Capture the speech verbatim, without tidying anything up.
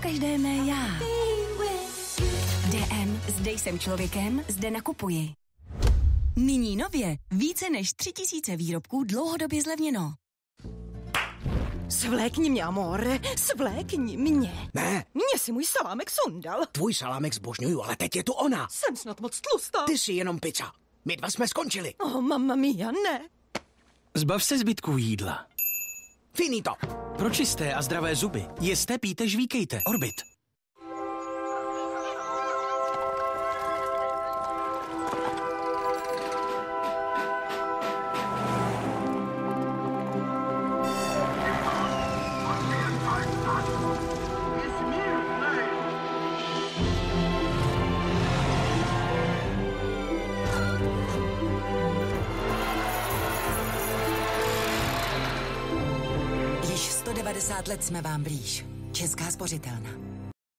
každé mé já. D M, zde jsem člověkem, zde nakupuji. Nyní nově více než tři tisíce výrobků dlouhodobě zlevněno. Svlékni mě, amore, svlékni mě. Ne. Mě si můj salámek sundal. Tvůj salámek zbožňuju, ale teď je tu ona. Jsem snad moc tlustá. Ty jsi jenom pizza. My dva jsme skončili. Oh, mamma mia, ne. Zbav se zbytků jídla. Finito. Pro čisté a zdravé zuby jeste, pijte, žvíkejte. Orbit. Již sto devadesát let jsme vám blíž. Česká spořitelna.